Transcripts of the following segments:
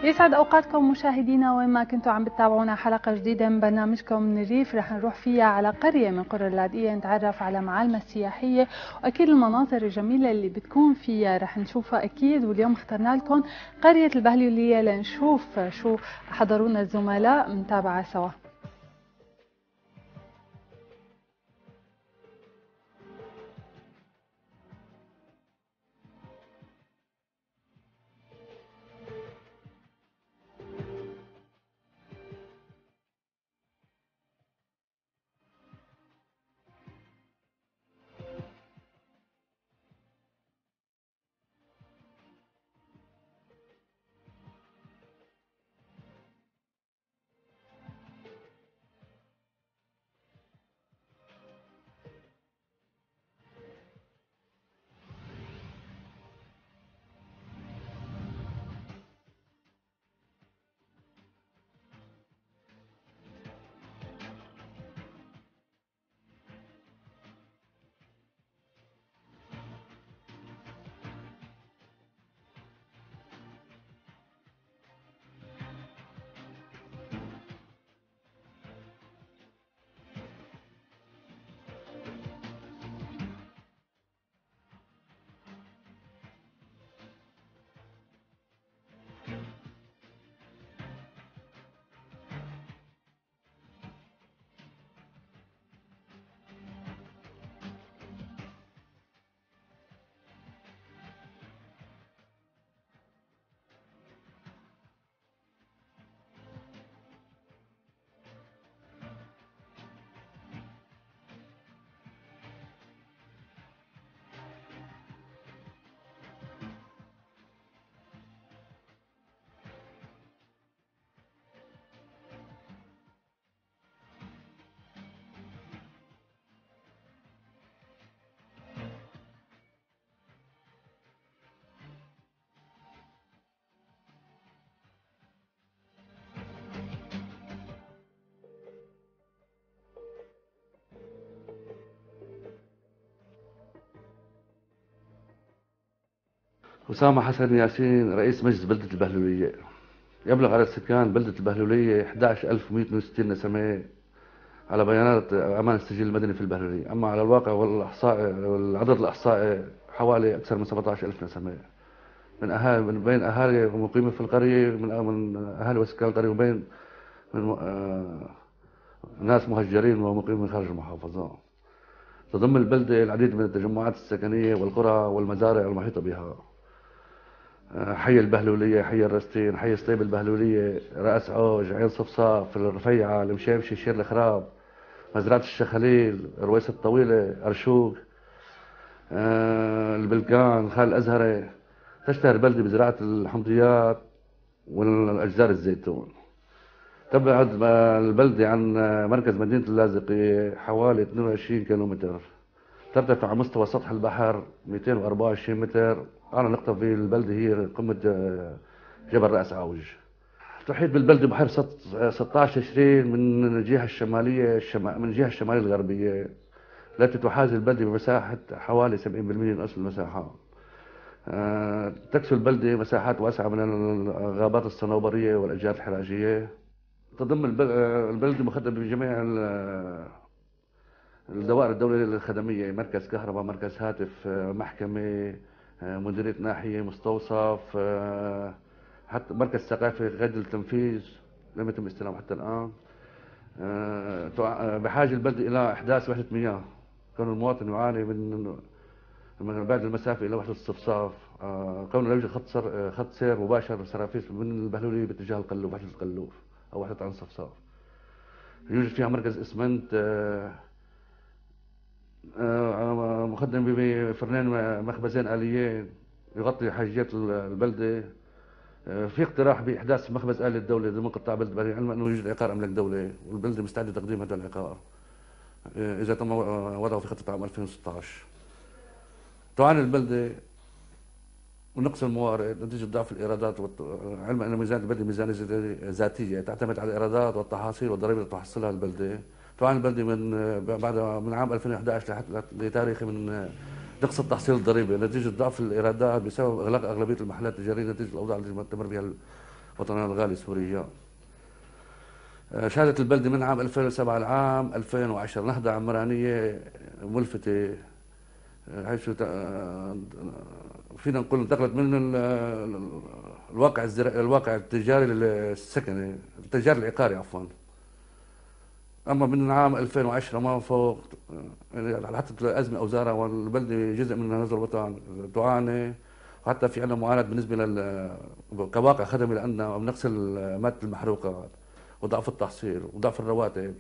يسعد اوقاتكم مشاهدينا وين ما كنتوا عم بتتابعونا حلقه جديده من برنامجكم من الريف. رح نروح فيها على قريه من قرى اللاذقيه نتعرف على معالمها السياحيه واكيد المناظر الجميله اللي بتكون فيها رح نشوفها اكيد. واليوم اخترنا لكم قريه البهلوليه لنشوف شو حضرونا الزملاء نتابعها سوا. أسامة حسن ياسين، رئيس مجلس بلدة البهلولية. يبلغ عدد سكان بلدة البهلولية 11160 نسمة على بيانات أمان السجل المدني في البهلولية، أما على الواقع والعدد الإحصائي حوالي أكثر من 17000 نسمة من أهالي، من بين أهالي ومقيمين في القرية، من أهالي وسكان القرية، وبين من ناس مهجرين ومقيمين خارج المحافظة. تضم البلدة العديد من التجمعات السكنية والقرى والمزارع المحيطة بها: حي البهلولية، حي الرستين، حي سطيب البهلولية، رأس عوج، عين صفصاف، الرفيعة، المشيمشي، شير الخراب، مزرعة الشخليل، رويس الطويلة، أرشوق، البلقان، خال الأزهرة. تشتهر البلدة بزراعة الحمضيات والأشجار الزيتون. تبعد البلدة عن مركز مدينة اللاذقية حوالي 22 كيلومتر. ترتفع على مستوى سطح البحر 224 متر. أعلى نقطة في البلدة هي قمة جبل رأس عوج. تحيط بالبلدة بحيرة 16 تشرين من الجهة الشمالية، من الجهة الشمالية الغربية، التي تحاذي البلدة بمساحة حوالي 70% من أصل المساحة. تكسو البلدة مساحات واسعة من الغابات الصنوبرية والأشجار الحراجية. تضم البلدة مخدمة بجميع الدوائر الدولية الخدمية: مركز كهرباء، مركز هاتف، محكمة، مديرية ناحية، مستوصف، حتى مركز ثقافي غير التنفيذ لم يتم استلامه حتى الآن. بحاجة البلدة إلى إحداث وحدة مياه، كون المواطن يعاني من بعد المسافة إلى وحدة الصفصاف، كون لا يوجد خط سير مباشر سرافيس من البهلولية باتجاه القلوف، وحدة القلوف أو وحدة عن صفصاف. يوجد فيها مركز إسمنت مخدم بفرنين مخبزين آليين يغطي حاجيات البلدة. في اقتراح بإحداث مخبز آلي الدولة ضمن قطاع بلدة بري، علما أنه يوجد عقار أملاك دولة والبلدة مستعدة لتقديم هذا العقار إذا تم وضعه في خطة عام 2016. تعاني البلدة من نقص الموارد نتيجة ضعف الإيرادات علما أن ميزانية البلدة ميزانية ذاتية تعتمد على الإيرادات والتحاصيل والضرائب التي تحصلها البلدة. تعاني البلدة من عام 2011 لتاريخ من نقص التحصيل الضريبي نتيجة ضعف الإيرادات بسبب إغلاق أغلبية المحلات التجارية نتيجة الأوضاع التي تمر بها وطننا الغالي سوريا. شهدت البلدة من عام 2007 لعام 2010 نهضة عمرانية ملفتة، حيث فينا نقول انتقلت من الواقع التجاري للسكني، التجاري العقاري عفوا. اما من عام 2010 ما فوق يعني حتى الازمه اوزارها، والبلده جزء من هذا الوطن تعاني، وحتى في عندنا معاناه بالنسبه كواقع خدمي لاننا بنغسل ماده المحروقات وضعف التحصيل وضعف الرواتب.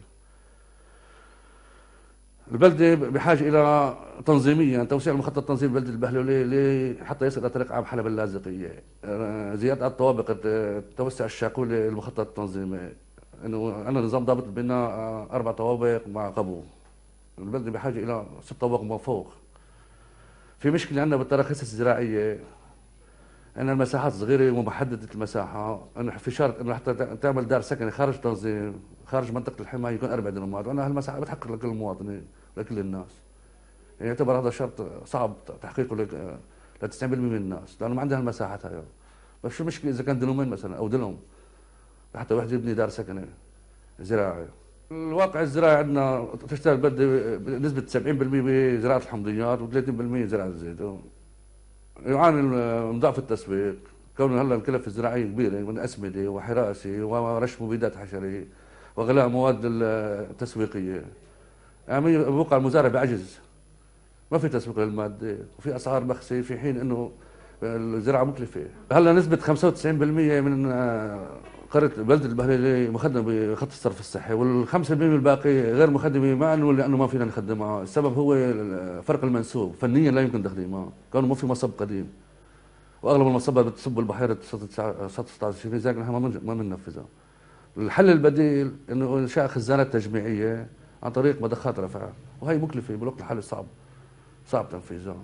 البلدة بحاجة إلى تنظيميا توسيع المخطط التنظيمي بلدة البهلولية حتى يصل إلى طريق عام حلب اللاذقية، زيادة الطوابق، توسع الشاكولة المخطط التنظيمي، إنه أنا نظام ضابط البناء 4 طوابق مع قبو. البلدة بحاجة إلى 6 طوابق وما فوق. في مشكلة عندنا بالتراخيص الزراعية، أن المساحات صغيرة ومحددة المساحة، أنه في شرط أنه حتى تعمل دار سكني خارج تنظيم خارج منطقة الحماية يكون 4 دنومات، وأنا هالمساحة بتحقق لكل المواطنين لكل الناس. يعني يعتبر هذا شرط صعب تحقيقه ل 90% من الناس، لأنه ما عندها المساحات هاي. بس شو المشكلة إذا كان دنومين مثلا أو دنوم حتى واحد يبني دار سكني زراعي. الواقع الزراعي عندنا تشتغل البلدة بنسبة 70% بزراعة الحمضيات و30% زراعة الزيتون. يعاني من ضعف التسويق، كونه هلا الكلفة الزراعية كبيرة من أسمدة وحراسة ورش مبيدات حشرية وغلاء مواد التسويقية، يعني بوقع المزارع بعجز، ما في تسويق للمادة وفي أسعار بخسة، في حين إنه الزراعة مكلفة. هلا نسبة 95% من قرية بلدة البهليلية مخدمة بخط الصرف الصحي، وال5% الباقي غير مخدمة، مع انه لانه ما فينا نخدمها. السبب هو فرق المنسوب، فنيا لا يمكن تخديمها، كانوا ما في مصب قديم، واغلب المصبات بتصب البحيرة سطح 16، لذلك نحن ما بننفذها. الحل البديل انه انشاء خزانات تجميعية عن طريق مضخات رفع، وهي مكلفة بالوقت الحالي، صعب تنفيذها.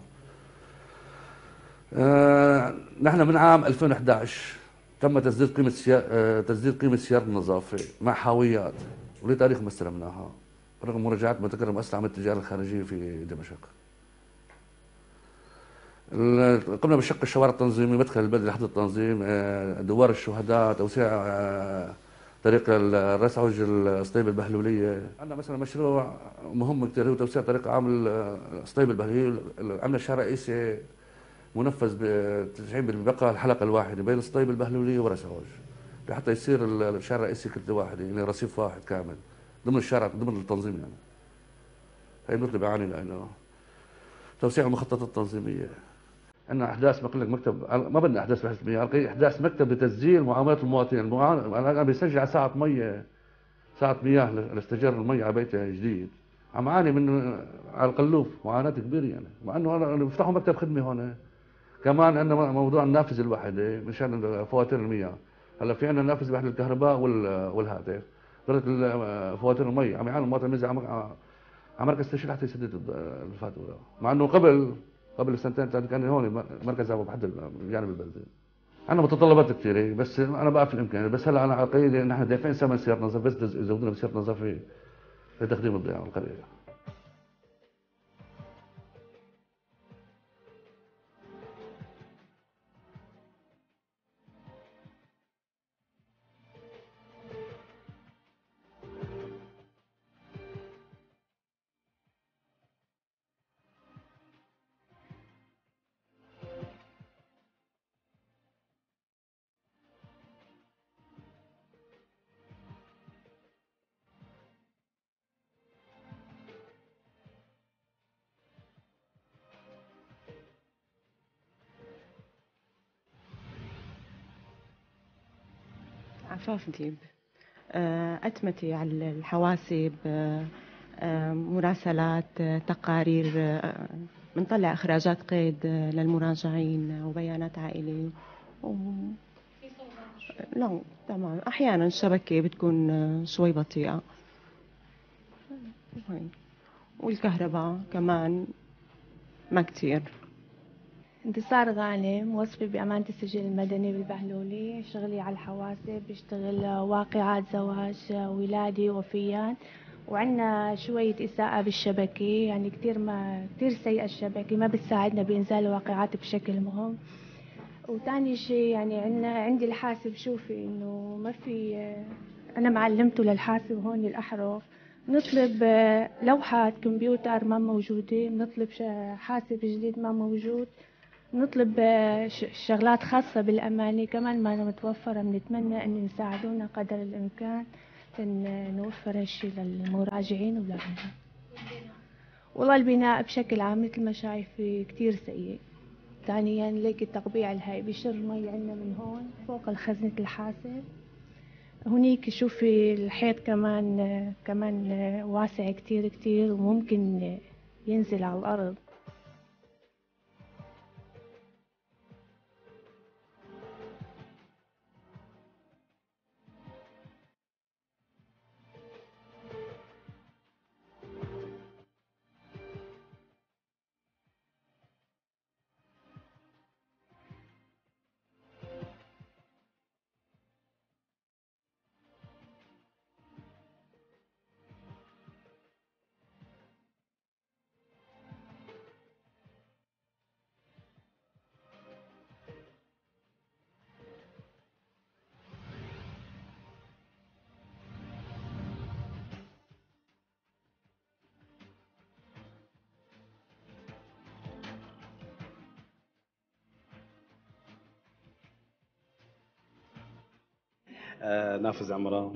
نحن من عام 2011 تم تسديد قيمة سيارة النظافة مع حاويات، ولتاريخ ما استلمناها رغم مراجعات ما تكرم مؤسسة عامة التجارة الخارجية في دمشق. قمنا بشق الشوارع التنظيمي، مدخل البلدة لحد التنظيم، دوار الشهداء، توسيع طريق الرسعج الصطيب البهلولية. عندنا مثلا مشروع مهم كثير هو توسيع طريق عام الصطيب البهلولية. عندنا الشارع الرئيسي منفذ ب 90% بقى الحلقه الواحده بين الصطيب البهلوليه ورسعوج، لحتى يصير الشارع الرئيسي كتله واحده، يعني رصيف واحد كامل ضمن الشارع ضمن التنظيم. يعني هي النقطه بعاني لانه توسيع المخططات التنظيميه. عندنا احداث بقول لك مكتب، ما بدنا احداث رسميه، احداث مكتب لتسجيل معاملات المواطنين. انا بسجل على ساعه مياه لاستئجار المي على بيتي جديد، عم اعاني من على القلوف معاناه كبيره، يعني مع انه انا بفتحوا مكتب خدمه هون. كمان عندنا موضوع النافذه الواحده مشان فواتير المياه. هلا في عندنا نافذه واحده للكهرباء والهاتف، ضربت فواتير المي عم يعاني المواطن ينزل على مركز تشيل حتى يسدد الفاتوره، مع انه قبل سنتين كان هون مركز ابو بحد بجانب البلده. عندنا متطلبات كثيره، بس انا بعرف الامكانيات. بس هلا انا على قيد نحن دافعين ثمن سياره نظافه، بس يزودونا بسياره نظافه لتخديم الضياع القريه. عفاف ديب، أتمتي على الحواسب، مراسلات، تقارير، بنطلع إخراجات قيد للمراجعين وبيانات عائلية لا تمام. أحيانا الشبكة بتكون شوي بطيئة، والكهرباء كمان ما كتير. انتصار غانم، موظفة بأمانة السجل المدني بالبهلولي. شغلي على الحواسب، بشتغل واقعات زواج، ولادة، وفيات. وعندنا شوية إساءة بالشبكة، يعني كتير سيئة الشبكة، ما بتساعدنا بإنزال الواقعات بشكل مهم. وتاني شيء يعني عندي الحاسب، شوفي إنه ما في أنا معلمته للحاسب هون الأحرف. نطلب لوحات كمبيوتر ما موجودة، بنطلب حاسب جديد ما موجود، نطلب شغلات خاصة بالأماني كمان ما متوفرة. بنتمنى أن يساعدونا قدر الإمكان نوفر هالشي للمراجعين ولنا. والله البناء بشكل عام مثل ما شايفة كتير سيء. ثانيا ليك التقبيع الهاي بيشر مي عنا من هون فوق الخزنة الحاسب. هنيك شوفي الحيط كمان واسع كتير كتير وممكن ينزل على الأرض. نافذ عمران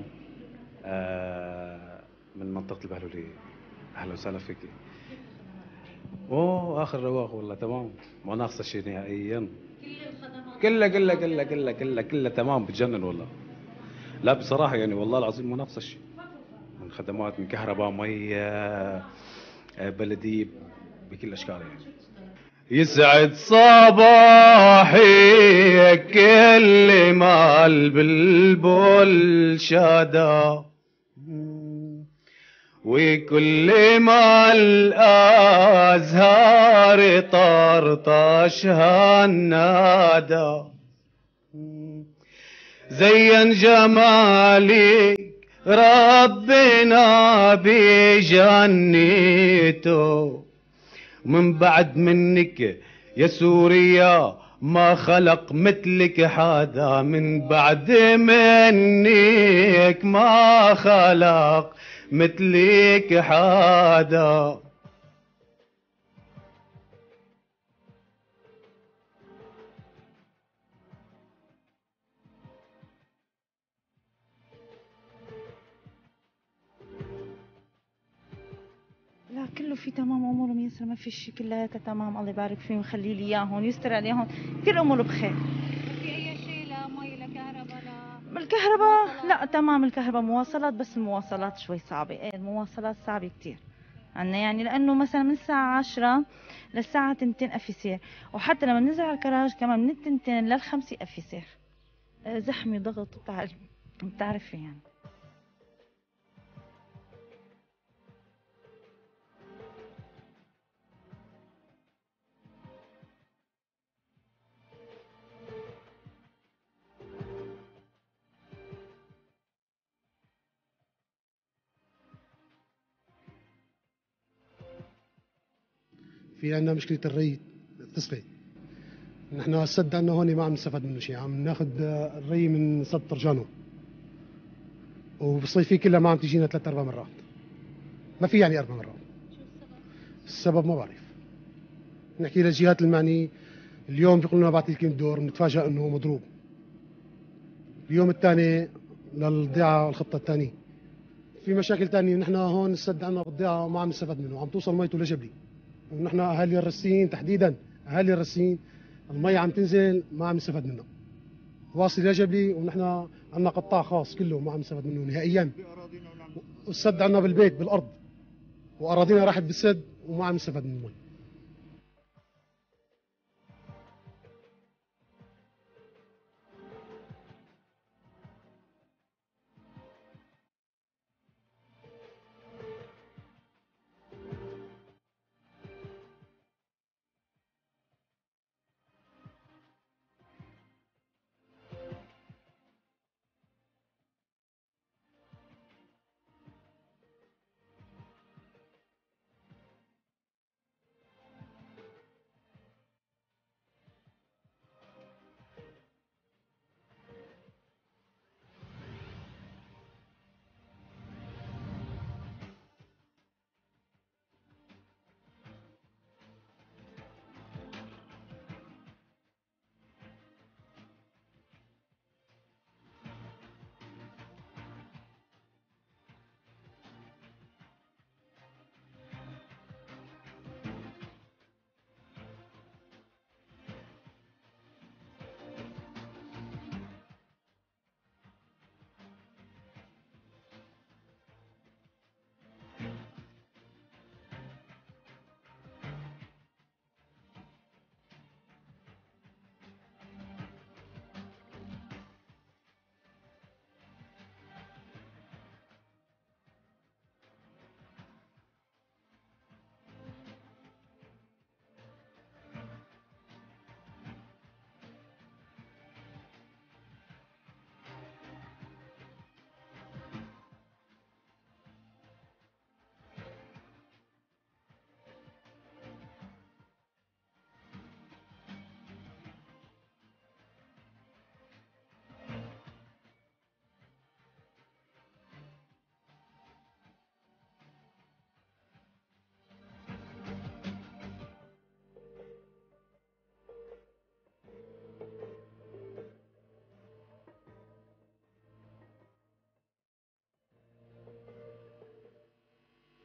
من منطقة البهلولية. أهلا وسهلا فيكي. أوه آخر رواق والله تمام، ما ناقصة شيء نهائيا. كلها تمام، بتجنن والله. لا بصراحة يعني والله العظيم ما ناقصة شيء من خدمات، من كهرباء، مية، بلدية، بكل أشكالها يعني. يسعد صباحي كل ما البلبل شادا، وكل ما الأزهار طرطشها النادى. زين جمالك ربنا بجنته، من بعد منك يا سوريا ما خلق مثلك حدا، من بعد منك ما خلق مثلك حدا. لا كله في تمام، اموره ميسره، ما في شيء، كلياتها تمام. الله يبارك فيهم ويخلي لي اياهم ويستر عليهم، كل اموره بخير. في اي شيء لا مي لا كهرباء لا الكهرباء لا تمام، الكهرباء مواصلات، بس المواصلات شوي صعبه. ايه المواصلات صعبه كتير عنا يعني، لانه مثلا من الساعه 10 للساعه 2 افيسير، وحتى لما ننزل على الكراج كمان من 2 لل5 افيسير. زحمه ضغط، بتعرفي يعني. في عندنا مشكلة الري التسقي. نحن السد عندنا هون ما عم نستفاد منه شيء، عم ناخذ الري من سد طرجانو، وبالصيفية كلها ما عم تجينا 3 4 مرات، ما في يعني 4 مرات. السبب ما بعرف، نحكي للجهات المعنية. اليوم بيقولوا لنا بعت لكم الدور، بنتفاجئ انه مضروب. اليوم الثاني للضيعة الخطة الثانية. في مشاكل ثانية، نحن هون السد عندنا بالضيعة وما عم نستفاد منه، عم توصل ميته لجبلي، ونحن اهالي الرسين تحديدا، اهالي الرسين المي عم تنزل ما عم نستفاد منها، واصل لجبلي، ونحن عندنا قطاع خاص كله ما عم نستفاد منه نهائيا. والسد عندنا بالبيت بالارض، واراضينا راحت بالسد وما عم نستفاد من المي.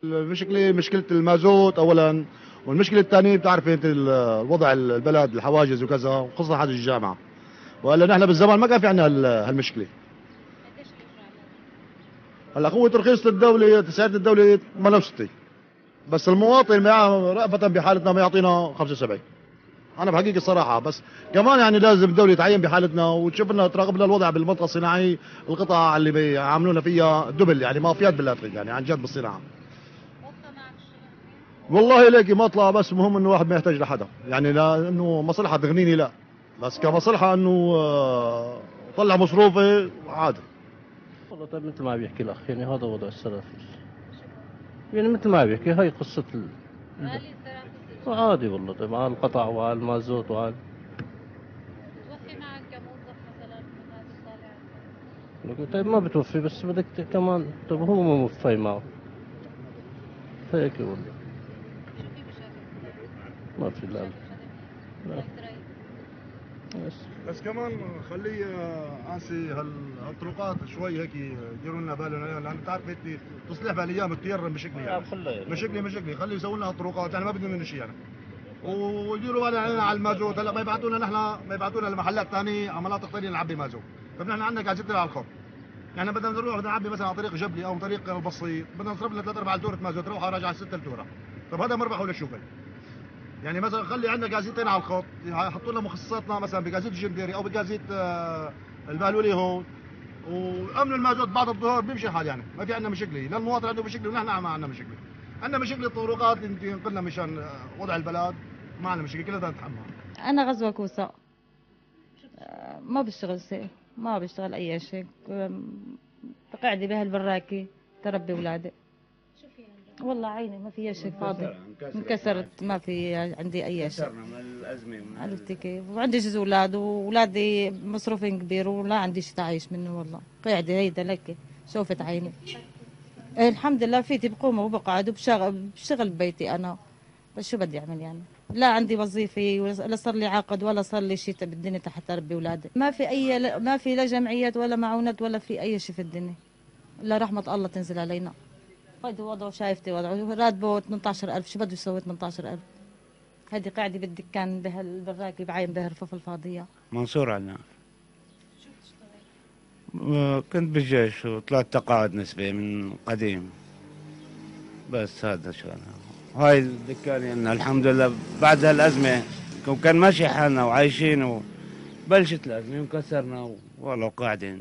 المشكله مشكله المازوت اولا، والمشكله الثانيه بتعرفي انت الوضع البلد الحواجز وكذا، وخصوصا حاجز الجامعه. وهلا نحن بالزمان ما كان في عندنا هالمشكله. هلا قوه رخيصه الدوله تسعيره الدوله 68، بس المواطن معاه رأفة بحالتنا ما يعطينا 75. انا بحقيقه الصراحه، بس كمان يعني لازم الدوله تعين بحالتنا وتشوف لنا تراقب لنا الوضع بالمنطقه الصناعيه، القطع اللي بيعاملونا فيها دبل، يعني مافيات بالله يعني عن جد بالصناعه. والله ليكي ما اطلع، بس مهم انه واحد ما يحتاج لحدا، يعني لانه مصلحه تغنيني لا، بس كمصلحه انه طلع مصروفي عادي. والله طيب مثل ما بيحكي الاخ، يعني هذا وضع السلف، يعني مثل ما بيحكي هاي قصه عادي والله. طيب على القطع وعلى المازوت وعلى توفي معك كموظف مثلا من هذه الطالعة؟ طيب ما بتوفي، بس بدك كمان. طيب هو مو موفي معه هيك والله. شو في مشاكل؟ ما في لا لا. بس كمان خليه انسي هالطرقات شوي هيك يديروا لنا بالهم عليها، لانه بتعرف انت تصليح بالايام كثير مشكله يعني. مشكله خليه يسووا لنا هالطرقات، يعني ما بدنا منه شيء يعني. ويديروا بالهم علينا على المازوت. هلا ما يبعثونا نحن، ما يبعثونا لمحلات ثانيه على مناطق ثانيه نعبي مازوت. طيب نحن عندنا قاعدتنا على الخط، يعني بدنا نروح بدنا نعبي مثلا على طريق جبلي او طريق البسيط، بدنا نصرف لنا 3 4 دورة مازوت، نروح راجع 6 دورة. طيب هذا مربح ولا شو؟ يعني مثلا خلي عندنا جازيتين على الخط، يحطوا لنا مخصصاتنا مثلا بجازيت الجنديري او بجازيت البهلولي هون، وامن المازوت بعد الظهر بيمشي الحال، يعني ما في عندنا مشكله. لا المواطن عنده مشكله ونحن ما عندنا مشكله. عندنا مشكله الطرقات اللي ينقلنا مشان وضع البلد، ما عندنا مشكله، كلها بدنا نتحملها. انا غزوه كوسه، ما بشتغل شيء، ما بشتغل اي شيء، قاعده بهالبراكه تربي اولادي. والله عيني ما في شيء، فاضي انكسرت، ما في عندي اي شيء. من الازمه عرفتي كيف؟ وعندي جوز اولاد واولادي مصروفين كبير ولا عندي شيء تعيش منه. والله قاعده هيدا لك شوفت عيني. الحمد لله فيتي بقوم وبقعد وبشتغل ببيتي انا، بس شو بدي اعمل يعني؟ لا عندي وظيفه ولا صار لي عقد ولا صار لي شيء بالدنيا تحت اربي اولادي. ما في لا جمعيات ولا معونات ولا في اي شيء في الدنيا، الا رحمه الله تنزل علينا. هيدي وضعه، شايفتي وضعه، راتبه 18000، شو بده يسوي 18,000؟ هيدي قاعده بالدكان بالراكب بعين بها الرفوف الفاضيه. منصور عنا. كنت بالجيش وطلعت تقاعد نسبي من قديم، بس هذا شغل. هاي الدكان يعني الحمد لله بعد هالأزمة كان ماشي حالنا وعايشين، وبلشت الأزمة وكسرنا والله قاعدين.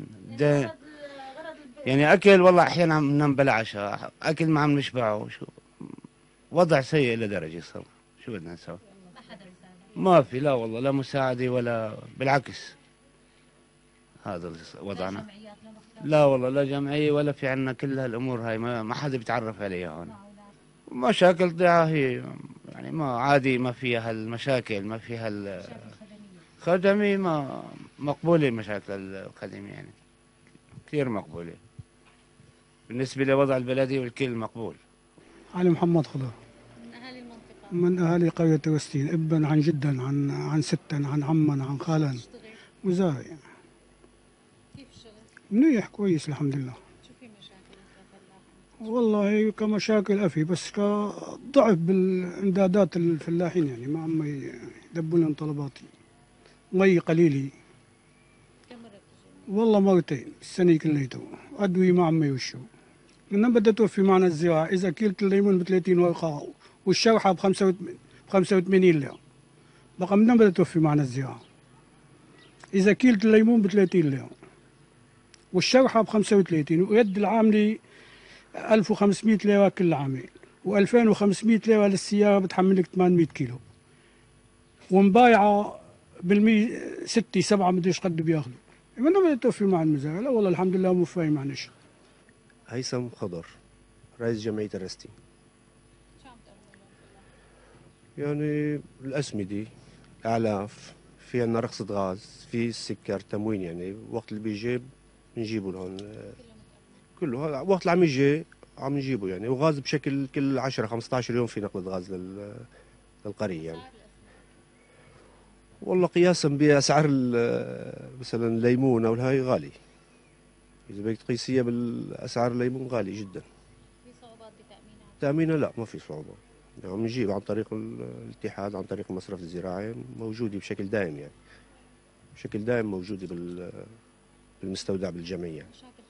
يعني أكل والله أحيانا عم ننام بلا عشاء، أكل ما عم نشبعه. شو وضع سيء لدرجة صار. شو بدنا نسوي؟ ما في، لا والله لا مساعدة ولا بالعكس. هذا وضعنا. لا والله لا جمعية ولا في عنا كل هالأمور هاي، ما حدا بيتعرف عليها هون. مشاكل ضيعة هي يعني ما عادي، ما فيها هالمشاكل، ما فيها الخدمة، ما مقبولة المشاكل الخدمة يعني كثير مقبولة بالنسبة لوضع البلدي، والكل مقبول. علي محمد خضر من أهالي المنطقة، من أهالي قرية وستين، ابن عن جدا عن ستا عن عما عن خالا وزارع. كيف الشغل؟ منيح كويس الحمد لله. شو في مشاكل والله كمشاكل أفي، بس كضعف بالإمدادات الفلاحين، يعني ما عم يدبوا لهم طلباتي. مي قليلة. كم مرة بتجي؟ والله مرتين السنة كليته. أدوية ما عم يوشوا. من بدها توفي معنا الزراعة، إذا كيلة الليمون ب 30 ورقة والشرحة ب 85 ليرة، بقى من بدها توفي معنا الزراعة. إذا كيلة الليمون ب 30 ليرة والشرحة ب 35، ويد العاملة 1500 ليرة كل عامل، و2500 ليرة للسيارة بتحملك 800 كيلو، ومبايعة بالمية 6 7 مدري ايش قد بياخذوا. من بدها توفي مع المزارع؟ لا والله الحمد لله موفي معنا شيء. هيثم خضر، رئيس جمعية الرستي. يعني الأسمدة، أعلاف، في عنا رخصة غاز، في السكر، تموين، يعني وقت اللي بيجي بنجيبه لهون كله. وقت اللي عم يجي عم نجيبه يعني، وغاز بشكل كل 10 15 يوم في نقلة غاز للقرية يعني. والله قياسا بأسعار مثلا الليمون أو الهاي غالي، إذا بدك تقيسيها بالأسعار الليمون غالي جدا. في صعوبات بتأمينها؟ تأمينها لا ما في صعوبة، يعني بنجيب عن طريق الاتحاد، عن طريق المصرف الزراعي، موجودة بشكل دائم، يعني بشكل دائم موجودة بالمستودع بالجمعية.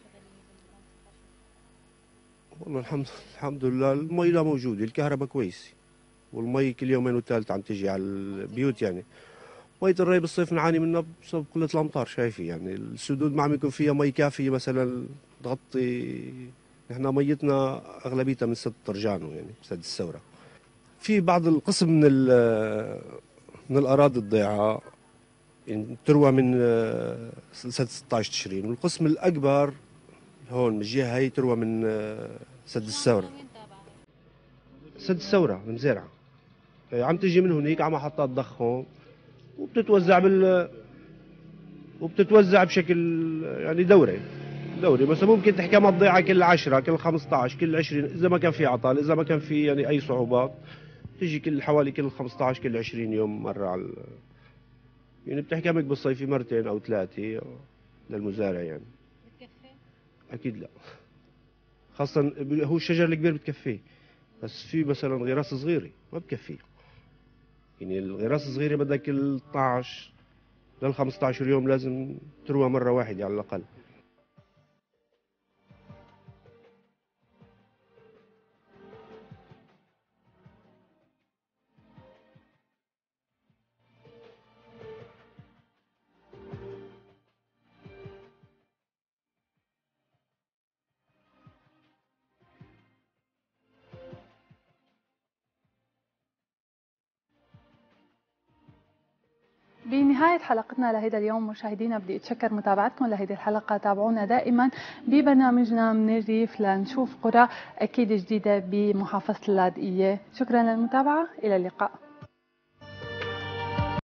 والله الحمد لله المي لا موجودة، الكهرباء كويسة، والمي كل يومين وثالث عم تجي على البيوت. يعني مية الري بالصيف نعاني منها بسبب قلة الأمطار، شايفي يعني السدود ما عم يكون فيها مي كافية مثلا تغطي. نحن ميتنا أغلبيتها من سد طرجانو، يعني سد الثورة. في بعض القسم من الأراضي الضيعة يعني تروى من سد 16 تشرين، والقسم الأكبر هون من الجهة هي تروى من سد الثورة. سد الثورة المزارعة عم تجي من هنيك على محطات ضخ هون، وبتتوزع بشكل يعني دوري. بس ممكن تحكي ما تضيعها كل 10 كل 15 كل 20 اذا ما كان في عطال، اذا ما كان في يعني اي صعوبات تجي حوالي كل 15 كل 20 يوم مره على يعني بتحكمك بالصيفي مرتين او ثلاثه للمزارع. يعني بتكفي؟ اكيد لا، خاصه هو الشجر الكبير بتكفيه، بس في مثلا غراس صغيره ما بكفيه. يعني الغراس الصغيره بدك كل 12 لل 15 يوم لازم تروى مره واحده على الاقل. بنهاية حلقتنا لهذا اليوم مشاهدينا بدي أتشكر متابعتكم لهذه الحلقة. تابعونا دائما ببرنامجنا من الريف لنشوف قرى أكيد جديدة بمحافظة اللاذقية. شكرا للمتابعة، إلى اللقاء.